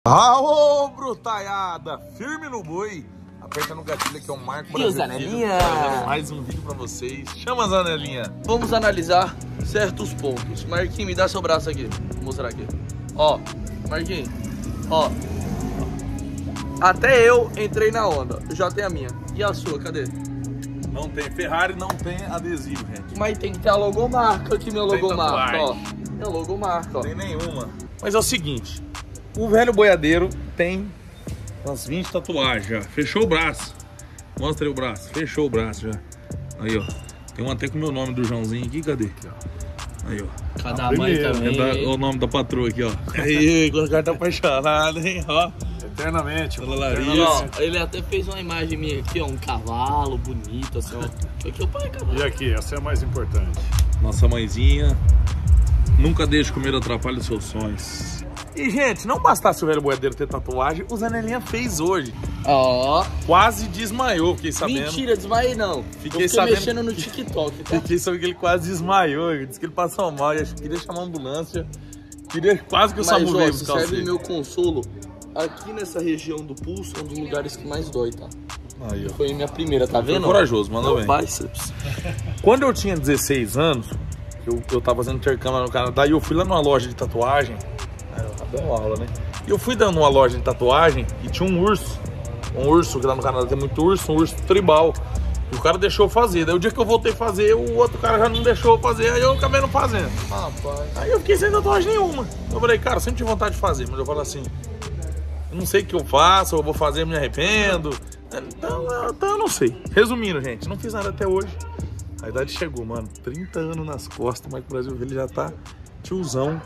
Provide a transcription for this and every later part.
Aô, brutaiada! Firme no boi. Aperta no gatilho que é o Marco Brasil. Zanelinha? Mais um vídeo pra vocês. Chama a Zanelinha. Vamos analisar certos pontos. Marquinhos, me dá seu braço aqui. Vou mostrar aqui. Ó, Marquinhos, ó. Até eu entrei na onda. Eu já tenho a minha. E a sua, cadê? Não tem Ferrari, não tem adesivo, gente. Mas tem que ter a logomarca aqui, minha logomarca, ó. tatuagem. Minha logomarca, ó. Não tem nenhuma. Mas é o seguinte. O velho boiadeiro tem umas 20 tatuagens já. Fechou o braço. Mostra aí o braço. Fechou o braço já. Aí, ó. Tem uma até com o meu nome do Joãozinho aqui. Cadê? Aqui, ó. Aí, ó. Cada mãe também. O nome da patroa aqui, ó. Aí, quando o cara tá apaixonado, hein? Ó. Eternamente. Ó, ele até fez uma imagem minha aqui, ó. Um cavalo bonito, assim, ó. Aqui é o pai cavalo. E aqui, essa é a mais importante. Nossa mãezinha. Nunca deixe comer atrapalhe os seus sonhos. E, gente, não bastasse o velho boiadeiro ter tatuagem, o Zanelinha fez hoje. Ó. Quase desmaiou, fiquei sabendo. Mentira, desmaiei não. Fiquei sabendo... mexendo no TikTok, tá? Fiquei sabendo que ele quase desmaiou. Ele disse que ele passou mal. Eu queria chamar a ambulância. Queria quase que o SAMU veio buscar você. Serve meu consolo. Aqui nessa região do pulso é um dos lugares que mais dói, tá? Aí, ó. Foi minha primeira, tá vendo? Foi corajoso, mandou bem. Bíceps. Quando eu tinha 16 anos, eu tava fazendo intercâmbio lá no Canadá e eu fui lá numa loja de tatuagem. Dando aula, né? E eu fui dando uma loja de tatuagem e tinha um urso, que lá no Canadá tem muito urso, um urso tribal. E o cara deixou eu fazer. Daí o dia que eu voltei a fazer, o outro cara já não deixou eu fazer, aí eu acabei não fazendo. Rapaz. Aí eu fiquei sem tatuagem nenhuma. Eu falei, cara, eu sempre tive vontade de fazer, mas eu falo assim, eu não sei o que eu faço, eu vou fazer, me arrependo. Então eu não sei. Resumindo, gente, não fiz nada até hoje. A idade chegou, mano. 30 anos nas costas, mas o Brasil ele já tá tiozão.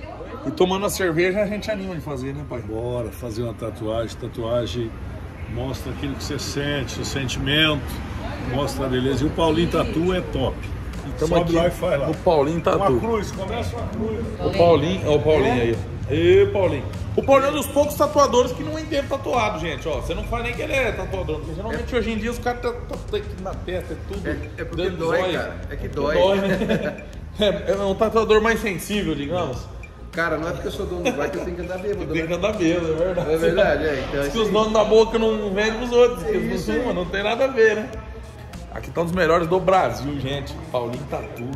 E tomando uma cerveja a gente anima de fazer, né, pai? Bora fazer uma tatuagem. Tatuagem mostra aquilo que você sente, o sentimento, mostra a beleza. E o Paulinho Tatu é top. Então sobe aqui, lá e faz lá. O Paulinho Tatu. Uma cruz, começa uma cruz. O Paulinho, ó, o Paulinho aí. Ê, Paulinho. O Paulinho é um dos poucos tatuadores que não entende tatuado, gente. Ó, você não fala nem que ele é tatuador. Porque geralmente hoje em dia os caras tatuam aqui na testa, é tudo. É porque dói, cara. É que dói. Né? É um tatuador mais sensível, digamos. Cara, não é porque eu sou dono do bar que eu tenho que andar bêbado. Tem que andar bêbado, é verdade. É verdade, é. Então, que os donos da boca não vendem pros outros, que eles não fumam, não tem nada a ver, né? Aqui estão os melhores do Brasil, gente. Paulinho Tatu.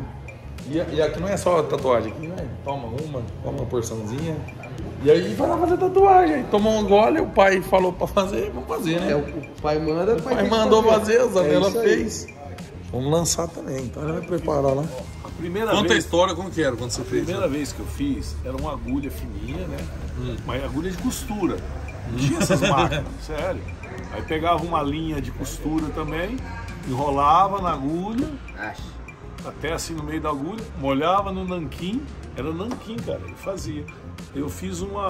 E aqui não é só tatuagem, aqui, né? Toma uma porçãozinha. E aí vai lá fazer tatuagem. Aí toma um gole, o pai falou pra fazer, vamos fazer, né? O pai manda, o pai mandou fazer, a Zanella fez. Vamos lançar também, então ela vai preparar lá. Conta a história, como que era quando você fez? A primeira vez que eu fiz, era uma agulha fininha, né? Mas agulha de costura. Não tinha essas máquinas, sério. Aí pegava uma linha de costura também, enrolava na agulha, até assim no meio da agulha, molhava no nanquim, era nanquim, cara, ele fazia. Eu fiz um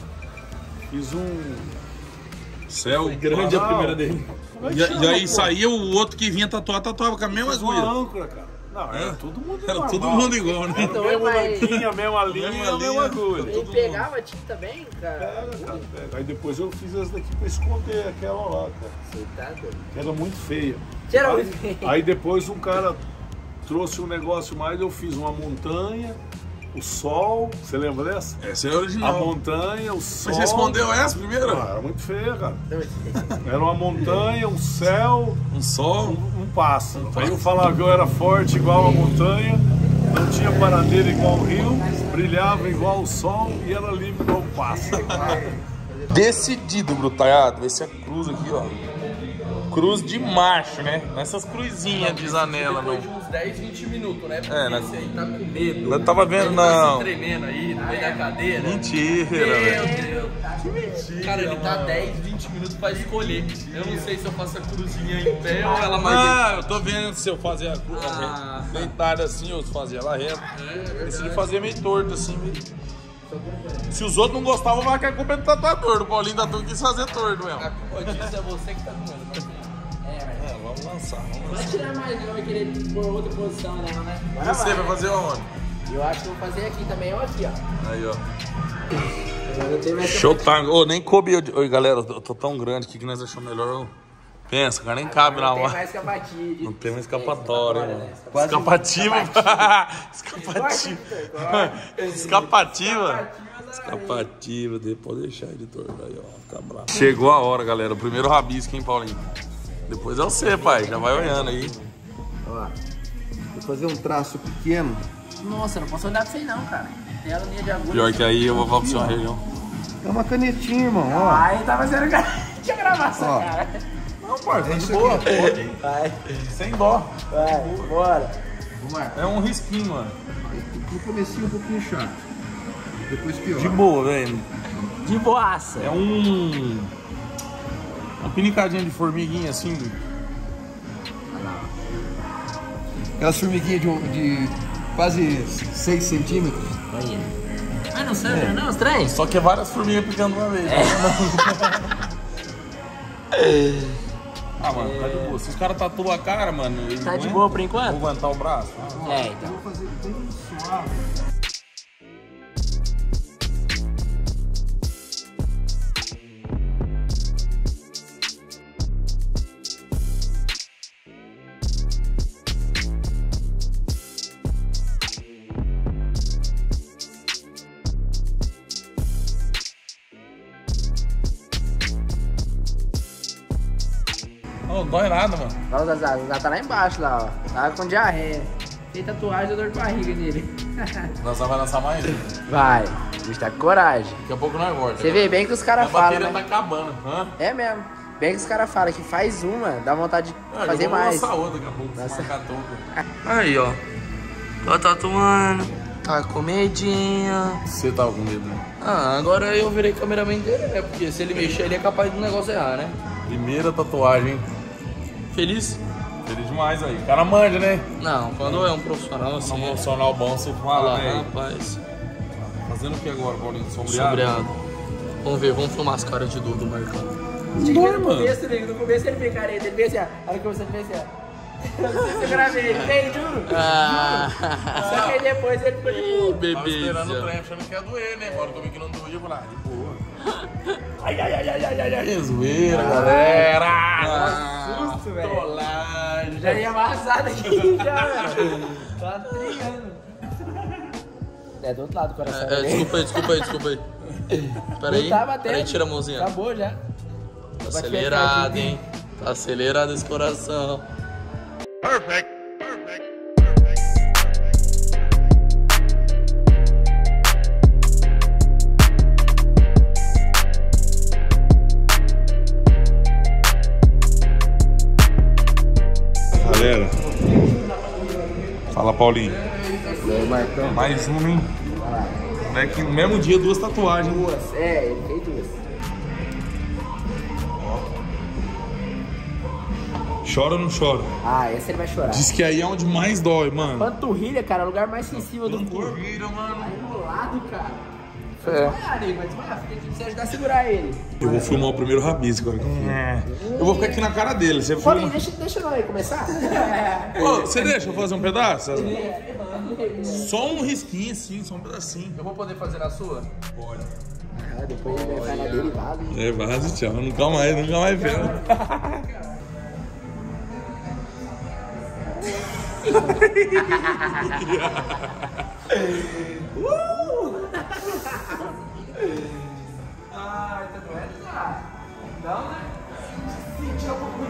céu grande a primeira dele. E aí saía o outro que vinha tatuava com a mesma agulha. Uma âncora, cara. Não, era todo mundo igual. Era todo mundo igual, né? Então, mesmo nanquim, a mesma linha, a mesma agulha. Ele pegava tinta bem, cara? Pega. Aí depois eu fiz essa daqui pra esconder aquela lá, cara. Você tá doido. Que era muito feia. Aí depois um cara trouxe um negócio mais, eu fiz uma montanha, o sol, você lembra dessa? Essa é a original. A montanha, o sol. Mas você escondeu essa primeiro? Ah, era muito feia, cara. Era uma montanha, um céu, um sol, um pássaro. Aí eu falava que eu era forte igual a montanha, não tinha paradeira igual o rio, brilhava igual o sol e era livre igual o pássaro. Decidido, brutaiado. Esse é a cruz aqui, ó. Cruz de macho, né? Nessas cruzinhas de Zanella, não. Depois de uns 10, 20 minutos, né? Porque né? esse aí tá com medo. Eu tava vendo, ele não. Tá se tremendo aí, no meio da cadeira. Mentira, Meu velho. Deus. Que mentira. Cara, ele tá 10, 20 minutos pra escolher. Eu não sei se eu faço a cruzinha em pé ou ela mais... Ah, eu tô vendo se eu fazer a cruz deitada assim ou se fazer ela reta. Decidi fazer meio torto assim, meio... Se os outros não gostavam, vai que a culpa é do tatuador. O Paulinho Tatu quis fazer torto mesmo. A culpa disso é você que tá comendo. Vamos lançar. Vai tirar mais, não vai querer pôr outra posição não, né? Você vai fazer aonde? Eu acho que eu vou fazer aqui também, ou aqui, ó. Aí, ó. Showtime. Ô, nem coube. Oi, galera, eu tô tão grande aqui que nós achamos melhor. Pensa, cara, nem cabe na hora. Não tem mais escapativa. Não tem mais escapatória, né? Escapativa. Escapativa. Escapativa. Escapativo, pode deixar, editor. Aí, ó, fica bravo. Chegou a hora, galera. O primeiro rabisco, hein, Paulinho? Depois é você, pai. Já vai olhando aí. Ó, vou fazer um traço pequeno. Nossa, não posso olhar pra você não, cara. Tem a linha de agulha. Pior que aí eu vou falar pro seu região. É uma canetinha, irmão, ó. Ai, tá fazendo cara. Deixa eu gravar essa Ó. cara. Não, parça, É de isso boa. aqui. Pode ir. Vai, Sem dó. vai, bora. Vamos lá. É um risquinho, mano. No comecinho um pouquinho chato. Depois pior. De boa, velho. De boaça. É uma pinicadinha de formiguinha assim. Aquelas formiguinhas de quase 6 centímetros. Olha. Ah, não sabe, não, os três? Só que é várias formigas picando uma vez. Ah, mano, tá de boa. Se os caras tatuam a cara, mano. eles Tá não de é- boa por enquanto? Vou aguentar o braço. É, então. Vou fazer bem suave. Não dói nada, mano. Olha o Zazá, o Zazá tá lá embaixo, lá, ó. Tava com diarreia. Tem tatuagem da dor de barriga nele. Nós vamos lançar mais? Vai, o bicho tá com coragem. Daqui a pouco nós volta. Você vê bem que os caras A falam, bateria né? tá acabando. Hã? É mesmo. Bem que os caras falam que faz uma, dá vontade de Ah, fazer eu vou mais. lançar outra daqui a pouco. Nossa. Marcar touca. Aí, ó. Tá tatuando. Tá com medinha. Você tava com medo, né? Ah, agora eu virei cameraman dele, né? Porque se ele mexer, ele é capaz do negócio errar, né? Primeira tatuagem, hein? Feliz? Feliz demais aí. O cara manja, né? Não, quando é um profissional assim. Se é um profissional bom, você Olha fala, lá, né? rapaz. Fazendo o que agora, Paulinho? Sombreado? Sombreado. Vamos ver, vamos filmar as caras de Dudu marcando. Dói, mano. No começo ele fica careta, ele fez assim, ó. A hora que você fez assim, ó. Não sei se eu gravei, ele fez, juro. Ah, Só que aí depois ele ficou de boa. Tava esperando o bebê. trem achando que ia doer, né? Agora que eu vi que não doía, eu falei, ah, de boa. Ai, ai, ai, ai, ai, ai, ai. Que zoeira, galera. Susto, velho. Trollagem. Já ia amassado aqui, já, velho. Tá trigando. É do outro lado do coração. né? Desculpa aí. Peraí, Não tá batendo. peraí, tira a mãozinha. Acabou já. Tá acelerado, hein? Tá acelerado esse coração. Galera. Fala, Paulinho. Ô, Marcão. Mais uma, hein? É que no mesmo dia, 2 tatuagens. Duas. É, ele fez duas. Chora ou não chora? Ah, essa ele vai chorar. Diz que aí é onde mais dói, mano. Panturrilha, cara, é o lugar mais sensível do corpo. Panturrilha, mano. Aí do lado, cara. É. Vai desmaiar, nego, vai desmaiar. Tem que você ajudar a segurar ele. Eu vou filmar o primeiro rabisco agora. Eu vou ficar aqui na cara dele. Você Paulinho, filma. deixa nós começar. Ô, você deixa eu fazer um pedaço? Só um risquinho assim, só um pedacinho. Eu vou poder fazer na sua? Pode. Ah, depois ele vai na dele e vaza. É, vaza, tchau. Nunca mais vendo. Ai, tá doendo já? Não, né? Sentir um pouco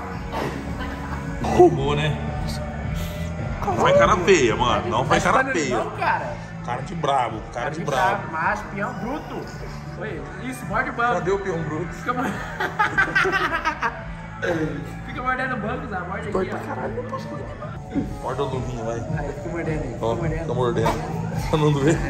Roubou, né? Não faz cara feia, mano. Não faz cara feia. Não, cara. Cara de brabo, cara de brabo. Macho, peão bruto. Oi, isso, morde o banco. Cadê o peão bruto? Fica mordendo o banco, Zé. Morde aqui, ó. Morde o luvinho, vai. Aí, fica mordendo aí. Ó, Fica fica mordendo. mordendo. Pra não doer.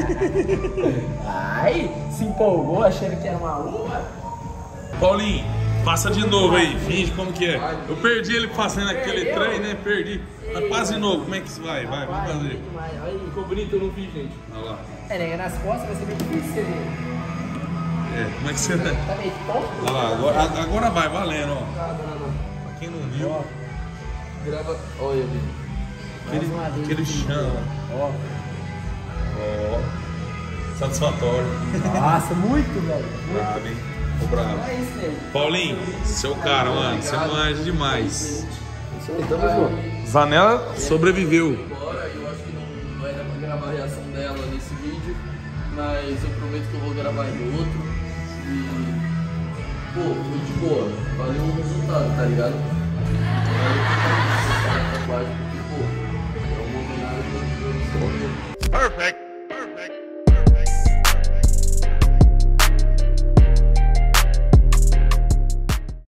Ai, se empolgou achando que era uma uva. Paulinho, passa de novo aí. Finge como que é. Eu perdi ele fazendo aquele trem, né? Perdi. Mas passa de novo. Como é que isso vai? Vai, vamos fazer. Olha aí. Ficou bonito, eu não fiz, gente. Olha lá. É, né? Nas costas vai ser bem difícil você ver. É, como é que você tá? Tá meio tonto. Olha lá, agora vai, valendo, ó. Pra quem não viu, ó. Grava. Olha, Vivi. Aquele chão, ó. Ó. Satisfatório. Nossa, muito, velho. Bravo, hein? Tô bravo. É isso mesmo. Paulinho, seu cara, mano. Você manja demais. Então, vou. Zanella sobreviveu. Bora, eu acho que não vai dar pra gravar a reação dela nesse vídeo. mas eu prometo que eu vou gravar em outro. E, pô, foi de boa, valeu o resultado, tá ligado? Valeu o resultado da tatuagem, porque, pô, é uma homenagem. Perfect!